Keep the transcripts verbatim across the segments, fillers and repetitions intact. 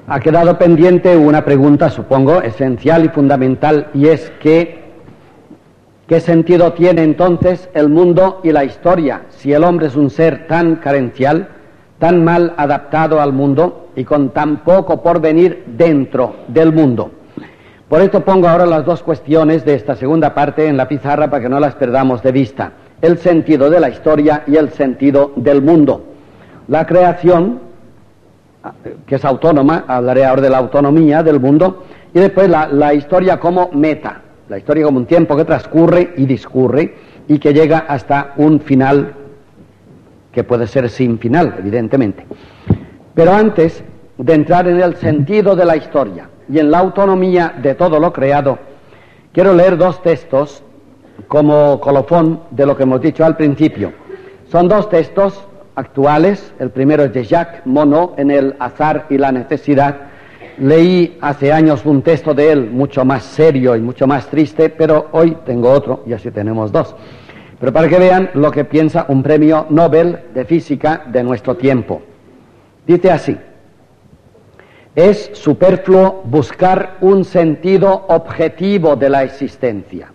Ha quedado pendiente una pregunta, supongo, esencial y fundamental, y es que ¿qué sentido tiene entonces el mundo y la historia si el hombre es un ser tan carencial, tan mal adaptado al mundo y con tan poco porvenir dentro del mundo? Por esto pongo ahora las dos cuestiones de esta segunda parte en la pizarra para que no las perdamos de vista: el sentido de la historia y el sentido del mundo. La creación, que es autónoma, hablaré ahora de la autonomía del mundo, y después la, la historia como meta, la historia como un tiempo que transcurre y discurre y que llega hasta un final que puede ser sin final, evidentemente. Pero antes de entrar en el sentido de la historia y en la autonomía de todo lo creado, quiero leer dos textos como colofón de lo que hemos dicho al principio. Son dos textos actuales. El primero es de Jacques Monod, en El azar y la necesidad. Leí hace años un texto de él mucho más serio y mucho más triste, pero hoy tengo otro y así tenemos dos. Pero para que vean lo que piensa un premio Nobel de física de nuestro tiempo. Dice así: es superfluo buscar un sentido objetivo de la existencia.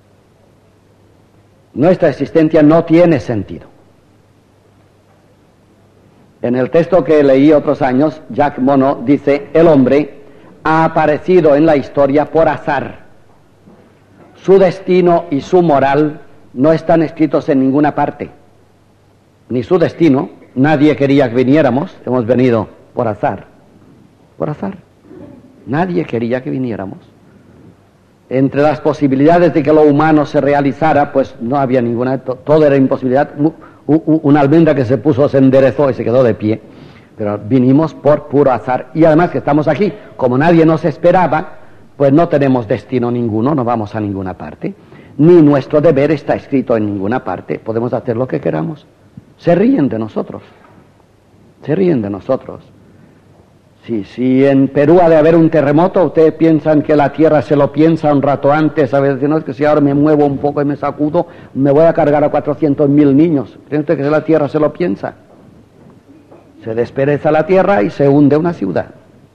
Nuestra existencia no tiene sentido. En el texto que leí otros años, Jacques Monod dice: el hombre ha aparecido en la historia por azar. Su destino y su moral no están escritos en ninguna parte. Ni su destino, nadie quería que viniéramos, hemos venido por azar. Por azar. Nadie quería que viniéramos. Entre las posibilidades de que lo humano se realizara, pues no había ninguna, todo era imposibilidad. Una almendra que se puso, se enderezó y se quedó de pie, pero vinimos por puro azar. Y además que estamos aquí, como nadie nos esperaba, pues no tenemos destino ninguno, no vamos a ninguna parte, ni nuestro deber está escrito en ninguna parte, podemos hacer lo que queramos. Se ríen de nosotros, se ríen de nosotros. Si, si en Perú ha de haber un terremoto, ustedes piensan que la tierra se lo piensa un rato antes, a veces no, es que si ahora me muevo un poco y me sacudo, me voy a cargar a cuatrocientos mil niños. ¿Creen ustedes que la tierra se lo piensa? Se despereza la tierra y se hunde una ciudad.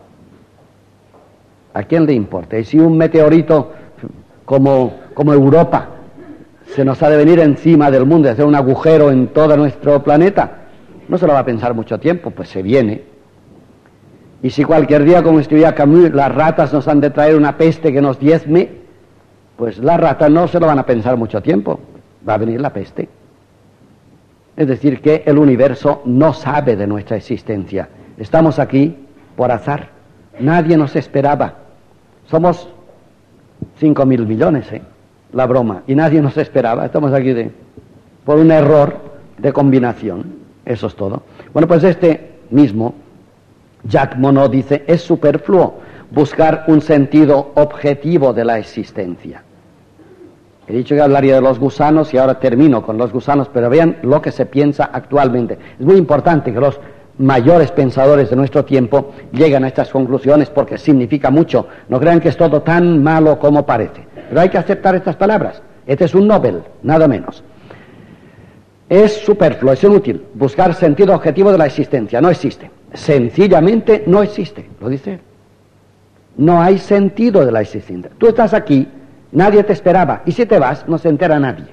¿A quién le importa? Y si un meteorito como, como Europa se nos ha de venir encima del mundo y hacer un agujero en todo nuestro planeta, no se lo va a pensar mucho tiempo, pues se viene. Y si cualquier día, como escribía Camus, las ratas nos han de traer una peste que nos diezme, pues las ratas no se lo van a pensar mucho tiempo, va a venir la peste. Es decir, que el universo no sabe de nuestra existencia. Estamos aquí por azar, nadie nos esperaba. Somos cinco mil millones, ¿eh? La broma, y nadie nos esperaba, estamos aquí de, por un error de combinación, eso es todo. Bueno, pues este mismo Jacques Monod dice: es superfluo buscar un sentido objetivo de la existencia. He dicho que hablaría de los gusanos y ahora termino con los gusanos, pero vean lo que se piensa actualmente. Es muy importante que los mayores pensadores de nuestro tiempo lleguen a estas conclusiones porque significa mucho. No crean que es todo tan malo como parece, pero hay que aceptar estas palabras. Este es un Nobel, nada menos. Es superfluo, es inútil buscar sentido objetivo de la existencia. No existe. Sencillamente no existe, lo dice él. No hay sentido de la existencia. Tú estás aquí, nadie te esperaba, y si te vas, no se entera nadie.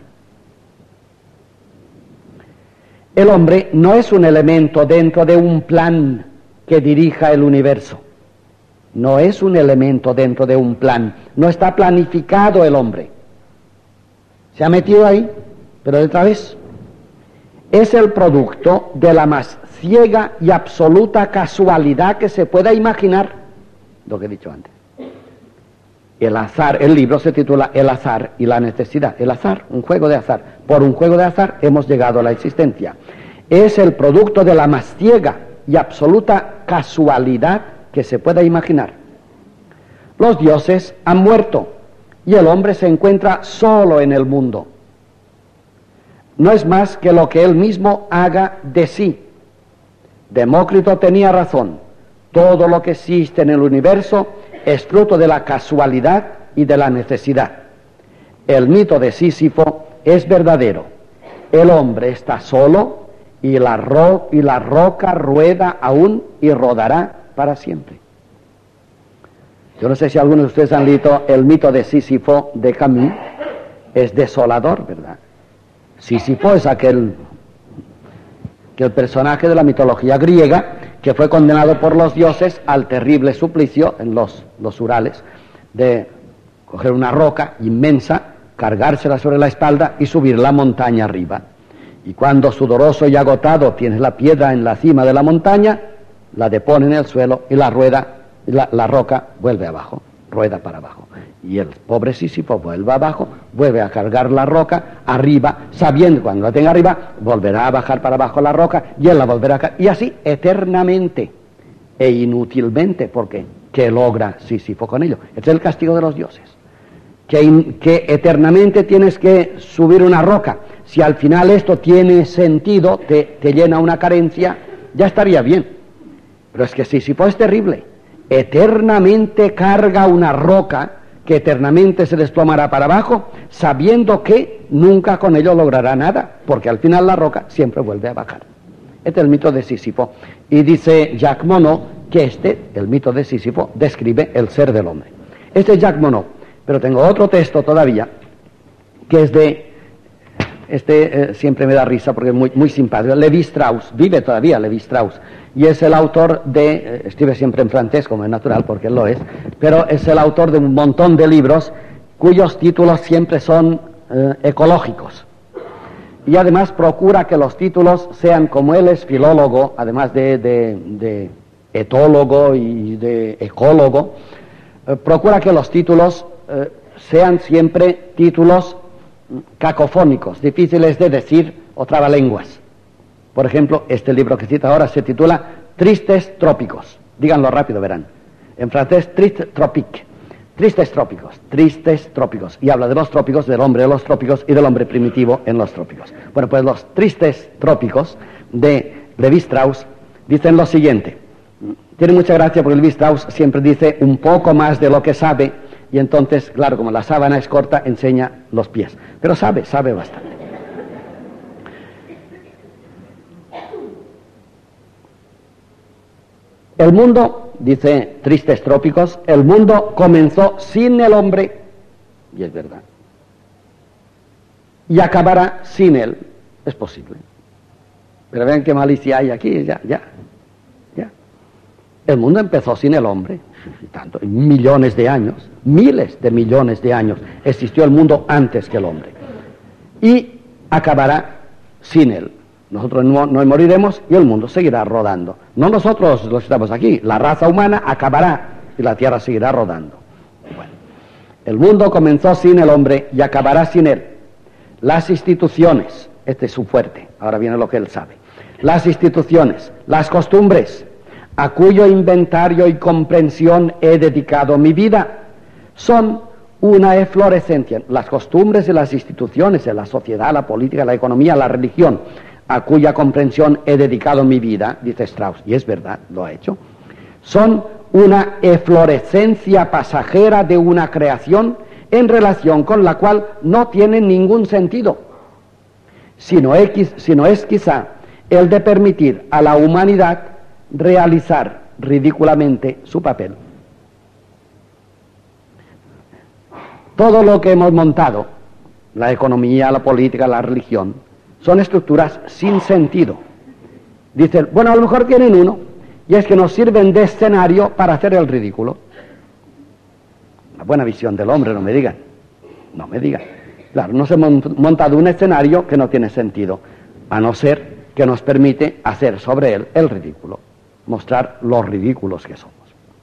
El hombre no es un elemento dentro de un plan que dirija el universo. No es un elemento dentro de un plan. No está planificado el hombre. Se ha metido ahí, pero de otra vez. Es el producto de la más ciega y absoluta casualidad que se pueda imaginar, lo que he dicho antes. El azar, el libro se titula El azar y la necesidad. El azar, un juego de azar. Por un juego de azar hemos llegado a la existencia. Es el producto de la más ciega y absoluta casualidad que se pueda imaginar. Los dioses han muerto y el hombre se encuentra solo en el mundo. No es más que lo que él mismo haga de sí. Demócrito tenía razón. Todo lo que existe en el universo es fruto de la casualidad y de la necesidad. El mito de Sísifo es verdadero. El hombre está solo y la, ro y la roca rueda aún y rodará para siempre. Yo no sé si algunos de ustedes han leído el mito de Sísifo de Camus. Es desolador, ¿verdad? Sísifo es aquel, aquel personaje de la mitología griega que fue condenado por los dioses al terrible suplicio en los, los Urales de coger una roca inmensa, cargársela sobre la espalda y subir la montaña arriba. Y cuando sudoroso y agotado tienes la piedra en la cima de la montaña, la depone en el suelo y la rueda, la, la roca vuelve abajo, rueda para abajo. Y el pobre Sísifo vuelve abajo, vuelve a cargar la roca arriba, sabiendo que cuando la tenga arriba, volverá a bajar para abajo la roca y él la volverá a cargar. Y así eternamente e inútilmente, porque ¿qué logra Sísifo con ello? Este es el castigo de los dioses. Que, in, que eternamente tienes que subir una roca. Si al final esto tiene sentido, te, te llena una carencia, ya estaría bien. Pero es que Sísifo es terrible. Eternamente carga una roca que eternamente se desplomará para abajo, sabiendo que nunca con ello logrará nada, porque al final la roca siempre vuelve a bajar. Este es el mito de Sísifo. Y dice Jacques Monod que este, el mito de Sísifo, describe el ser del hombre. Este es Jacques Monod. Pero tengo otro texto todavía, que es de, este eh, siempre me da risa porque es muy, muy simpático, Levi Strauss, vive todavía Levi Strauss, y es el autor de, eh, escribe siempre en francés como es natural porque él lo es, pero es el autor de un montón de libros cuyos títulos siempre son eh, ecológicos. Y además procura que los títulos sean, como él es filólogo, además de, de, de etólogo y de ecólogo, eh, procura que los títulos Eh, sean siempre títulos cacofónicos, difíciles de decir o trabalenguas. Por ejemplo, este libro que cita ahora se titula Tristes Trópicos. Díganlo rápido, verán. En francés, Triste Tropique. Tristes Trópicos, Tristes Trópicos. Y habla de los trópicos, del hombre de los trópicos y del hombre primitivo en los trópicos. Bueno, pues los Tristes Trópicos de Levi Strauss dicen lo siguiente. Tiene mucha gracia porque Levi Strauss siempre dice un poco más de lo que sabe. Y entonces, claro, como la sábana es corta, enseña los pies. Pero sabe, sabe bastante. El mundo, dice Tristes Trópicos, el mundo comenzó sin el hombre, y es verdad, y acabará sin él, es posible. Pero vean qué malicia hay aquí, ya, ya, ya. El mundo empezó sin el hombre. Tanto, millones de años, miles de millones de años, existió el mundo antes que el hombre. Y acabará sin él. Nosotros no, no moriremos y el mundo seguirá rodando. No nosotros los que estamos aquí, la raza humana acabará y la tierra seguirá rodando. Bueno, el mundo comenzó sin el hombre y acabará sin él. Las instituciones, este es su fuerte, ahora viene lo que él sabe. Las instituciones, las costumbres, a cuyo inventario y comprensión he dedicado mi vida, son una eflorescencia. Las costumbres y las instituciones, en la sociedad, la política, la economía, la religión, a cuya comprensión he dedicado mi vida, dice Strauss, y es verdad, lo ha hecho, son una eflorescencia pasajera de una creación en relación con la cual no tienen ningún sentido, sino es, sino es quizá el de permitir a la humanidad realizar ridículamente su papel. Todo lo que hemos montado, la economía, la política, la religión, son estructuras sin sentido. Dicen, bueno, a lo mejor tienen uno, y es que nos sirven de escenario para hacer el ridículo. Una buena visión del hombre, no me digan. No me digan. Claro, nos hemos montado un escenario que no tiene sentido, a no ser que nos permite hacer sobre él el ridículo, mostrar los ridículos que somos.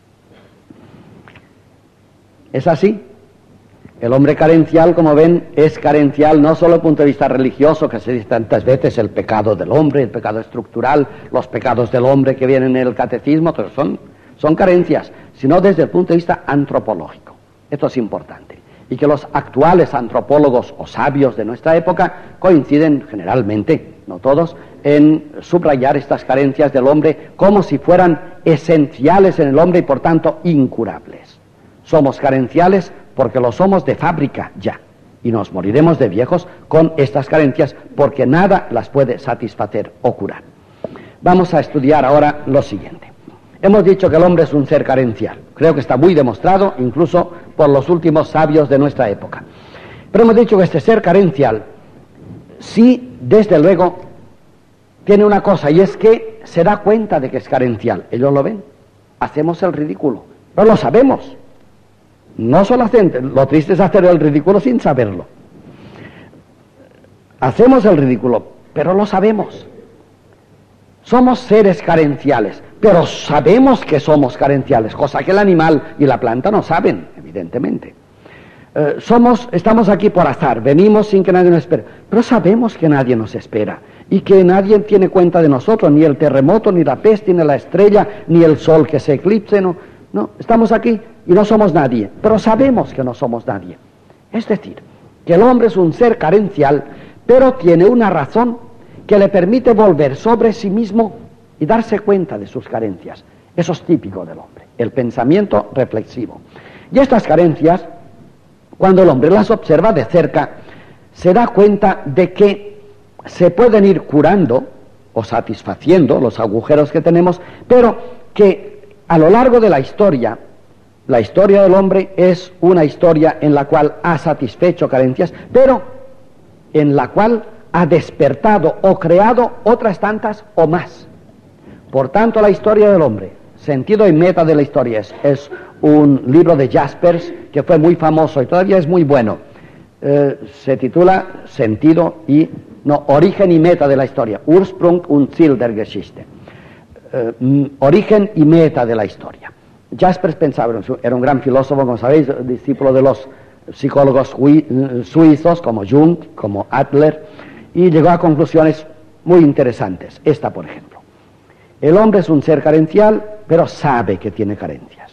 ¿Es así? El hombre carencial, como ven, es carencial no solo desde el punto de vista religioso, que se dice tantas veces el pecado del hombre, el pecado estructural, los pecados del hombre que vienen en el catecismo, todos son, son carencias, sino desde el punto de vista antropológico. Esto es importante. Y que los actuales antropólogos o sabios de nuestra época coinciden generalmente, no todos, en subrayar estas carencias del hombre como si fueran esenciales en el hombre y por tanto incurables. Somos carenciales porque lo somos de fábrica ya, y nos moriremos de viejos con estas carencias porque nada las puede satisfacer o curar. Vamos a estudiar ahora lo siguiente. Hemos dicho que el hombre es un ser carencial. Creo que está muy demostrado, incluso por los últimos sabios de nuestra época. Pero hemos dicho que este ser carencial, sí, desde luego, tiene una cosa, y es que se da cuenta de que es carencial. Ellos lo ven. Hacemos el ridículo. Pero lo sabemos. No solo hacen, lo triste es hacer el ridículo sin saberlo. Hacemos el ridículo, pero lo sabemos. Somos seres carenciales, pero sabemos que somos carenciales, cosa que el animal y la planta no saben, evidentemente. Eh, somos, estamos aquí por azar, venimos sin que nadie nos espere, pero sabemos que nadie nos espera y que nadie tiene cuenta de nosotros, ni el terremoto, ni la peste, ni la estrella, ni el sol que se eclipse, no, no, estamos aquí y no somos nadie, pero sabemos que no somos nadie. Es decir, que el hombre es un ser carencial, pero tiene una razón que le permite volver sobre sí mismo y darse cuenta de sus carencias. Eso es típico del hombre, el pensamiento reflexivo. Y estas carencias, cuando el hombre las observa de cerca, se da cuenta de que se pueden ir curando o satisfaciendo los agujeros que tenemos, pero que a lo largo de la historia, la historia del hombre es una historia en la cual ha satisfecho carencias, pero en la cual ha despertado o creado otras tantas o más. Por tanto, la historia del hombre, sentido y meta de la historia, es, es un libro de Jaspers que fue muy famoso y todavía es muy bueno. Eh, se titula Sentido y, no, Origen y meta de la historia, Ursprung und Ziel der Geschichte. Eh, origen y meta de la historia. Jaspers pensaba, era un gran filósofo, como sabéis, discípulo de los psicólogos suizos como Jung, como Adler, y llegó a conclusiones muy interesantes. Esta, por ejemplo. El hombre es un ser carencial, pero sabe que tiene carencias.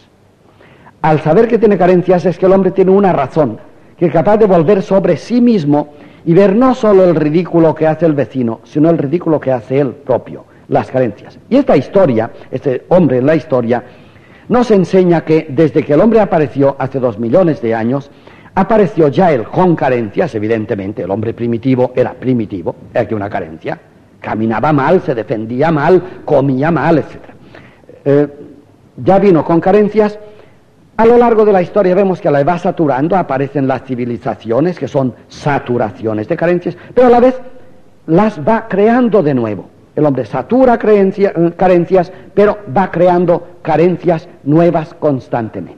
Al saber que tiene carencias es que el hombre tiene una razón, que es capaz de volver sobre sí mismo y ver no solo el ridículo que hace el vecino, sino el ridículo que hace él propio, las carencias. Y esta historia, este hombre en la historia, nos enseña que desde que el hombre apareció hace dos millones de años, apareció ya él con carencias, evidentemente, el hombre primitivo era primitivo, era que una carencia, caminaba mal, se defendía mal, comía mal, etcétera. Eh, ya vino con carencias. A lo largo de la historia vemos que la va saturando, aparecen las civilizaciones que son saturaciones de carencias, pero a la vez las va creando de nuevo. El hombre satura creencia, carencias, pero va creando carencias nuevas constantemente.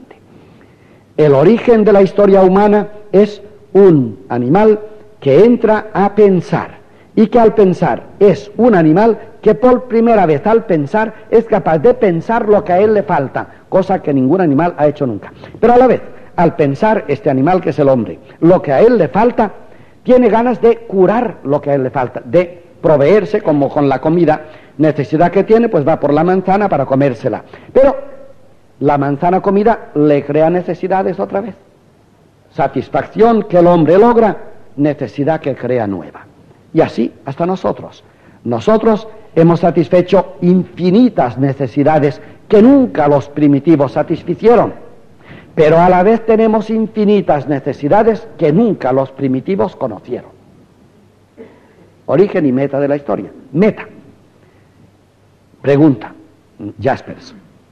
El origen de la historia humana es un animal que entra a pensar y que al pensar es un animal que por primera vez al pensar es capaz de pensar lo que a él le falta, cosa que ningún animal ha hecho nunca. Pero a la vez, al pensar este animal que es el hombre, lo que a él le falta, tiene ganas de curar lo que a él le falta, de proveerse como con la comida, necesidad que tiene, pues va por la manzana para comérsela. Pero la manzana comida le crea necesidades otra vez. Satisfacción que el hombre logra, necesidad que crea nueva. Y así hasta nosotros. Nosotros hemos satisfecho infinitas necesidades que nunca los primitivos satisficieron, pero a la vez tenemos infinitas necesidades que nunca los primitivos conocieron. Origen y meta de la historia. Meta. Pregunta, Jaspers.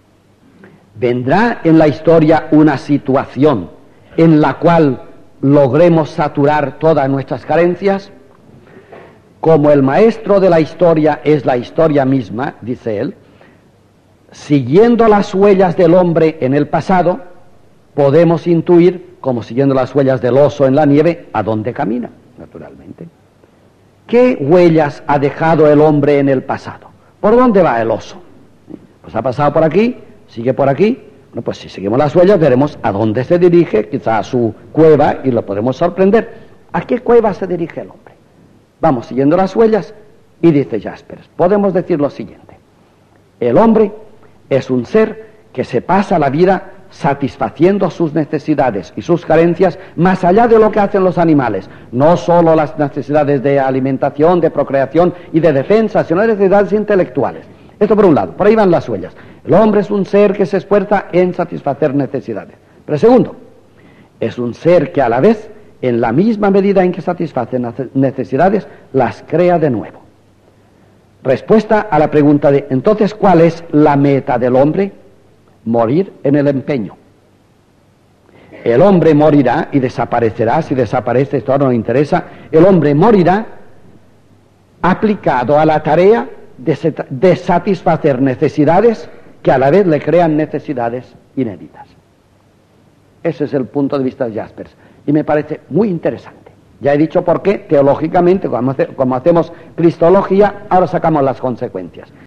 ¿Vendrá en la historia una situación en la cual logremos saturar todas nuestras carencias? Como el maestro de la historia es la historia misma, dice él, siguiendo las huellas del hombre en el pasado, podemos intuir, como siguiendo las huellas del oso en la nieve, a dónde camina, naturalmente. ¿Qué huellas ha dejado el hombre en el pasado? ¿Por dónde va el oso? Pues ha pasado por aquí, sigue por aquí. Bueno, pues si seguimos las huellas veremos a dónde se dirige, quizá a su cueva, y lo podemos sorprender. ¿A qué cueva se dirige el hombre? Vamos siguiendo las huellas y dice Jaspers, podemos decir lo siguiente: el hombre es un ser que se pasa la vida satisfaciendo sus necesidades y sus carencias más allá de lo que hacen los animales, no solo las necesidades de alimentación, de procreación y de defensa, sino necesidades intelectuales. Esto por un lado, por ahí van las huellas. El hombre es un ser que se esfuerza en satisfacer necesidades. Pero segundo, es un ser que a la vez, en la misma medida en que satisface necesidades, las crea de nuevo. respuesta a la pregunta de, entonces, ¿cuál es la meta del hombre? Morir en el empeño. El hombre morirá y desaparecerá, si desaparece esto no nos interesa, el hombre morirá aplicado a la tarea de, de satisfacer necesidades que a la vez le crean necesidades inéditas. Ese es el punto de vista de Jaspers y me parece muy interesante. Ya he dicho por qué, teológicamente, como, hace, como hacemos cristología, ahora sacamos las consecuencias.